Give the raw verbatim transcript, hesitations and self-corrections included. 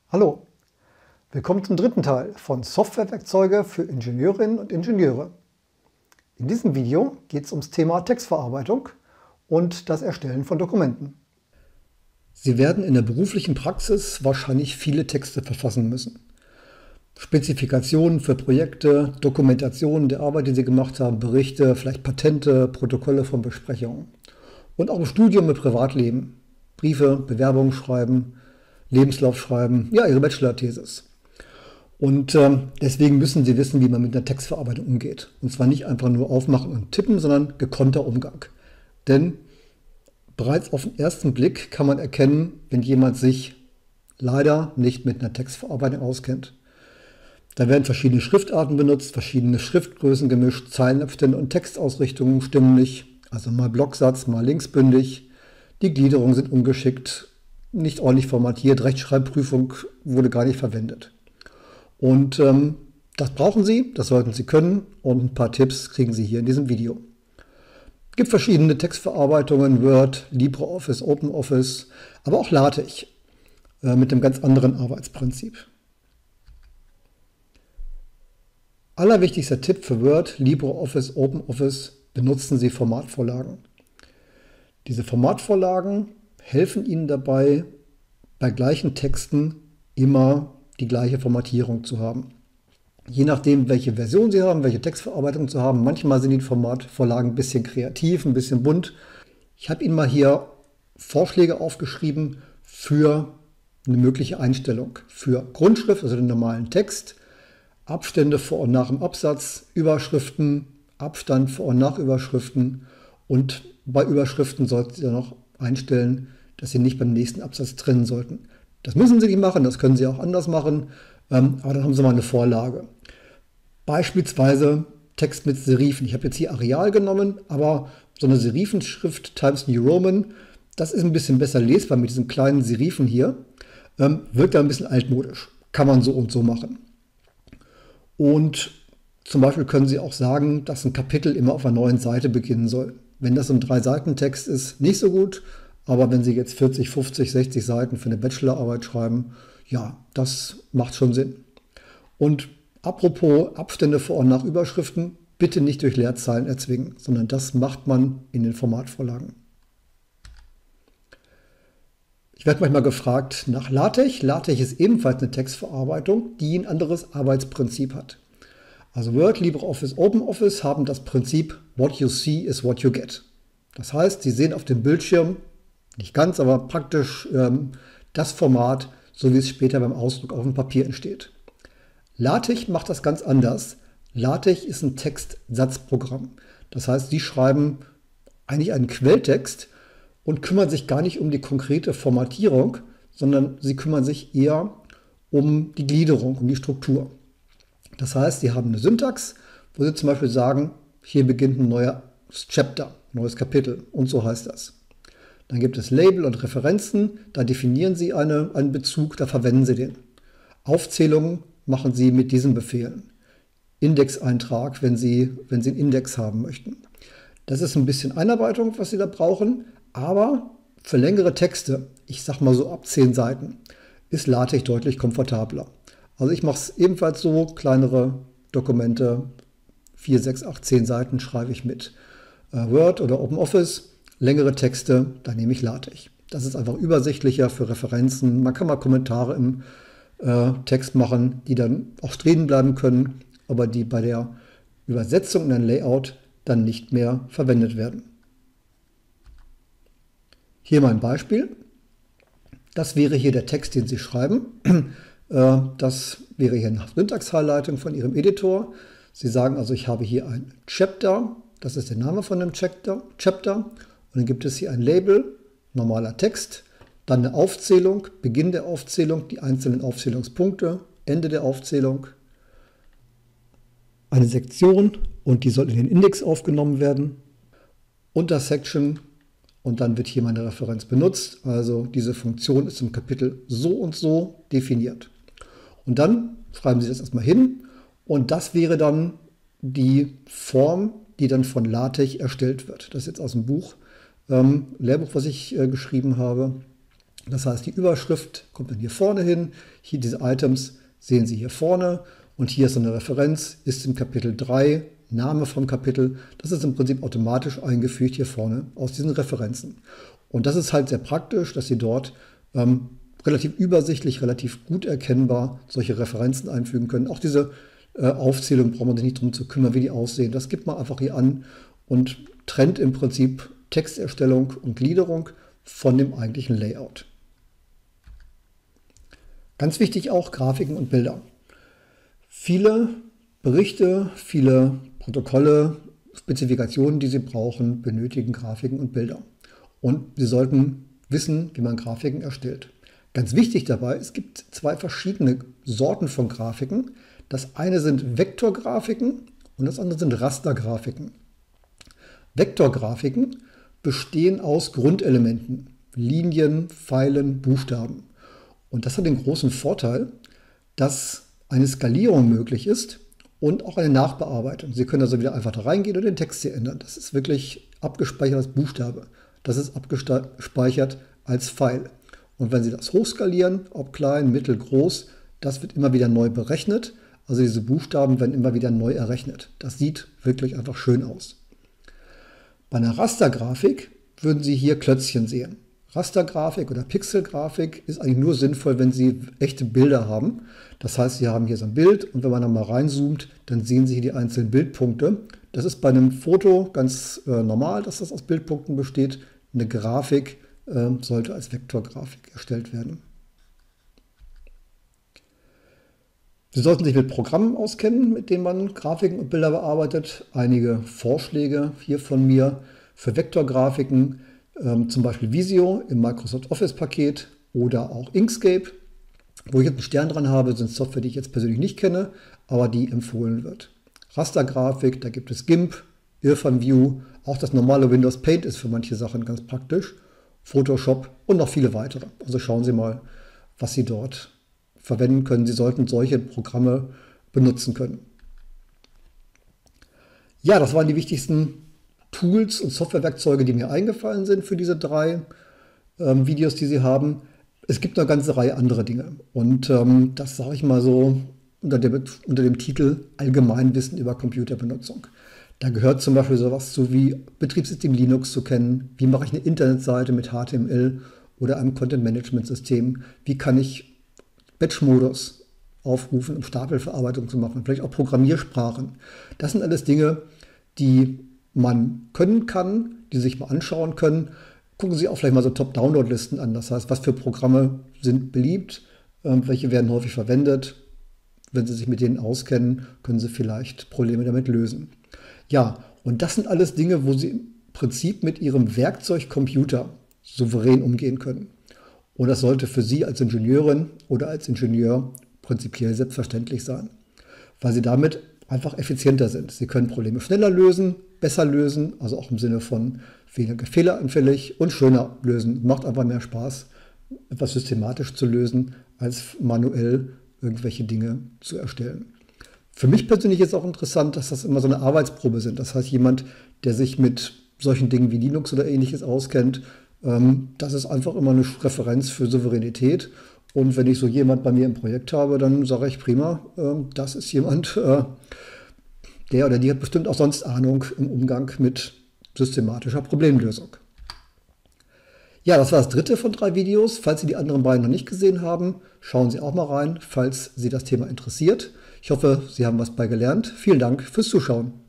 Hallo, willkommen zum dritten Teil von Softwarewerkzeuge für Ingenieurinnen und Ingenieure. In diesem Video geht es ums Thema Textverarbeitung und das Erstellen von Dokumenten. Sie werden in der beruflichen Praxis wahrscheinlich viele Texte verfassen müssen. Spezifikationen für Projekte, Dokumentationen der Arbeit, die Sie gemacht haben, Berichte, vielleicht Patente, Protokolle von Besprechungen. Und auch im Studium, im Privatleben. Briefe, Bewerbungen schreiben, Lebenslauf schreiben, ja, Ihre Bachelor-Thesis. Und ähm, deswegen müssen Sie wissen, wie man mit einer Textverarbeitung umgeht. Und zwar nicht einfach nur aufmachen und tippen, sondern gekonnter Umgang. Denn bereits auf den ersten Blick kann man erkennen, wenn jemand sich leider nicht mit einer Textverarbeitung auskennt. Da werden verschiedene Schriftarten benutzt, verschiedene Schriftgrößen gemischt, Zeilenabstände und Textausrichtungen stimmen nicht. Also mal Blocksatz, mal linksbündig. Die Gliederungen sind ungeschickt, nicht ordentlich formatiert, Rechtschreibprüfung wurde gar nicht verwendet. Und ähm, das brauchen Sie, das sollten Sie können und ein paar Tipps kriegen Sie hier in diesem Video. Es gibt verschiedene Textverarbeitungen, Word, LibreOffice, OpenOffice, aber auch LaTeX äh, mit einem ganz anderen Arbeitsprinzip. Allerwichtigster Tipp für Word, LibreOffice, OpenOffice: benutzen Sie Formatvorlagen. Diese Formatvorlagen helfen Ihnen dabei, bei gleichen Texten immer die gleiche Formatierung zu haben. Je nachdem, welche Version Sie haben, welche Textverarbeitung Sie haben. Manchmal sind die Formatvorlagen ein bisschen kreativ, ein bisschen bunt. Ich habe Ihnen mal hier Vorschläge aufgeschrieben für eine mögliche Einstellung. Für Grundschrift, also den normalen Text, Abstände vor und nach dem Absatz, Überschriften, Abstand vor und nach Überschriften, und bei Überschriften sollten Sie dann noch einstellen, dass Sie nicht beim nächsten Absatz trennen sollten. Das müssen Sie nicht machen, das können Sie auch anders machen, aber dann haben Sie mal eine Vorlage. Beispielsweise Text mit Serifen. Ich habe jetzt hier Arial genommen, aber so eine Serifenschrift Times New Roman, das ist ein bisschen besser lesbar mit diesen kleinen Serifen hier, wirkt da ein bisschen altmodisch. Kann man so und so machen. Und zum Beispiel können Sie auch sagen, dass ein Kapitel immer auf einer neuen Seite beginnen soll. Wenn das ein Drei-Seiten-Text ist, nicht so gut, aber wenn Sie jetzt vierzig, fünfzig, sechzig Seiten für eine Bachelorarbeit schreiben, ja, das macht schon Sinn. Und apropos Abstände vor und nach Überschriften, bitte nicht durch Leerzeilen erzwingen, sondern das macht man in den Formatvorlagen. Ich werde manchmal gefragt nach LaTeX. LaTeX ist ebenfalls eine Textverarbeitung, die ein anderes Arbeitsprinzip hat. Also Word, LibreOffice, OpenOffice haben das Prinzip What you see is what you get. Das heißt, Sie sehen auf dem Bildschirm, nicht ganz, aber praktisch ähm, das Format, so wie es später beim Ausdruck auf dem Papier entsteht. LaTeX macht das ganz anders. LaTeX ist ein Textsatzprogramm. Das heißt, Sie schreiben eigentlich einen Quelltext und kümmern sich gar nicht um die konkrete Formatierung, sondern Sie kümmern sich eher um die Gliederung, um die Struktur. Das heißt, Sie haben eine Syntax, wo Sie zum Beispiel sagen, hier beginnt ein neues Chapter, neues Kapitel, und so heißt das. Dann gibt es Label und Referenzen, da definieren Sie eine, einen Bezug, da verwenden Sie den. Aufzählungen machen Sie mit diesen Befehlen. Indexeintrag, wenn Sie, wenn Sie einen Index haben möchten. Das ist ein bisschen Einarbeitung, was Sie da brauchen, aber für längere Texte, ich sag mal so ab zehn Seiten, ist LaTeX deutlich komfortabler. Also ich mache es ebenfalls so, kleinere Dokumente, vier, sechs, acht, zehn Seiten schreibe ich mit äh, Word oder OpenOffice. Längere Texte, da nehme ich LaTeX. Das ist einfach übersichtlicher für Referenzen. Man kann mal Kommentare im äh, Text machen, die dann auch stehen bleiben können, aber die bei der Übersetzung in ein Layout dann nicht mehr verwendet werden. Hier mal ein Beispiel. Das wäre hier der Text, den Sie schreiben. Das wäre hier eine Syntax-Highlighting von Ihrem Editor. Sie sagen also, ich habe hier ein Chapter, das ist der Name von dem Chapter, Chapter. Und dann gibt es hier ein Label, normaler Text, dann eine Aufzählung, Beginn der Aufzählung, die einzelnen Aufzählungspunkte, Ende der Aufzählung, eine Sektion, und die soll in den Index aufgenommen werden, Untersection, und dann wird hier meine Referenz benutzt. Also diese Funktion ist im Kapitel so und so definiert. Und dann schreiben Sie das erstmal hin, und das wäre dann die Form, die dann von LaTeX erstellt wird. Das ist jetzt aus dem Buch, ähm, Lehrbuch, was ich äh, geschrieben habe. Das heißt, die Überschrift kommt dann hier vorne hin. Hier diese Items sehen Sie hier vorne. Und hier ist eine Referenz, ist im Kapitel drei, Name vom Kapitel. Das ist im Prinzip automatisch eingefügt hier vorne aus diesen Referenzen. Und das ist halt sehr praktisch, dass Sie dort ähm, relativ übersichtlich, relativ gut erkennbar solche Referenzen einfügen können. Auch diese äh, Aufzählung braucht man sich nicht drum zu kümmern, wie die aussehen. Das gibt man einfach hier an und trennt im Prinzip Texterstellung und Gliederung von dem eigentlichen Layout. Ganz wichtig auch Grafiken und Bilder. Viele Berichte, viele Protokolle, Spezifikationen, die Sie brauchen, benötigen Grafiken und Bilder. Und Sie sollten wissen, wie man Grafiken erstellt. Ganz wichtig dabei, es gibt zwei verschiedene Sorten von Grafiken. Das eine sind Vektorgrafiken und das andere sind Rastergrafiken. Vektorgrafiken bestehen aus Grundelementen, Linien, Pfeilen, Buchstaben. Und das hat den großen Vorteil, dass eine Skalierung möglich ist und auch eine Nachbearbeitung. Sie können also wieder einfach da reingehen und den Text hier ändern. Das ist wirklich abgespeichert als Buchstabe. Das ist abgespeichert als Pfeil. Und wenn Sie das hochskalieren, ob klein, mittel, groß, das wird immer wieder neu berechnet. Also diese Buchstaben werden immer wieder neu errechnet. Das sieht wirklich einfach schön aus. Bei einer Rastergrafik würden Sie hier Klötzchen sehen. Rastergrafik oder Pixelgrafik ist eigentlich nur sinnvoll, wenn Sie echte Bilder haben. Das heißt, Sie haben hier so ein Bild und wenn man dann mal reinzoomt, dann sehen Sie hier die einzelnen Bildpunkte. Das ist bei einem Foto ganz äh, normal, dass das aus Bildpunkten besteht. Eine Grafik äh, sollte als Vektorgrafik erstellt werden. Sie sollten sich mit Programmen auskennen, mit denen man Grafiken und Bilder bearbeitet. Einige Vorschläge hier von mir für Vektorgrafiken. Zum Beispiel Visio im Microsoft Office-Paket oder auch Inkscape. Wo ich jetzt einen Stern dran habe, sind Software, die ich jetzt persönlich nicht kenne, aber die empfohlen wird. Rastergrafik, da gibt es GIMP, Irfan View, auch das normale Windows Paint ist für manche Sachen ganz praktisch, Photoshop und noch viele weitere. Also schauen Sie mal, was Sie dort verwenden können. Sie sollten solche Programme benutzen können. Ja, das waren die wichtigsten Tools und Softwarewerkzeuge, die mir eingefallen sind für diese drei ähm, Videos, die Sie haben. Es gibt noch eine ganze Reihe anderer Dinge. Und ähm, das sage ich mal so unter dem, unter dem Titel Allgemeinwissen über Computerbenutzung. Da gehört zum Beispiel sowas zu wie Betriebssystem Linux zu kennen. Wie mache ich eine Internetseite mit H T M L oder einem Content-Management-System? Wie kann ich Batch-Modus aufrufen, um Stapelverarbeitung zu machen? Vielleicht auch Programmiersprachen. Das sind alles Dinge, die man können kann, die Sie sich mal anschauen können. Gucken Sie auch vielleicht mal so Top-Download-Listen an. Das heißt, was für Programme sind beliebt, äh, welche werden häufig verwendet. Wenn Sie sich mit denen auskennen, können Sie vielleicht Probleme damit lösen. Ja, und das sind alles Dinge, wo Sie im Prinzip mit Ihrem Werkzeug Computer souverän umgehen können. Und das sollte für Sie als Ingenieurin oder als Ingenieur prinzipiell selbstverständlich sein, weil Sie damit einfach effizienter sind. Sie können Probleme schneller lösen, besser lösen, also auch im Sinne von weniger fehleranfällig und schöner lösen. Macht einfach mehr Spaß, etwas systematisch zu lösen, als manuell irgendwelche Dinge zu erstellen. Für mich persönlich ist auch interessant, dass das immer so eine Arbeitsprobe sind. Das heißt, jemand, der sich mit solchen Dingen wie Linux oder Ähnliches auskennt, ähm, das ist einfach immer eine Referenz für Souveränität. Und wenn ich so jemand bei mir im Projekt habe, dann sage ich prima, äh, das ist jemand, äh, der oder die hat bestimmt auch sonst Ahnung im Umgang mit systematischer Problemlösung. Ja, das war das dritte von drei Videos. Falls Sie die anderen beiden noch nicht gesehen haben, schauen Sie auch mal rein, falls Sie das Thema interessiert. Ich hoffe, Sie haben was bei gelernt. Vielen Dank fürs Zuschauen.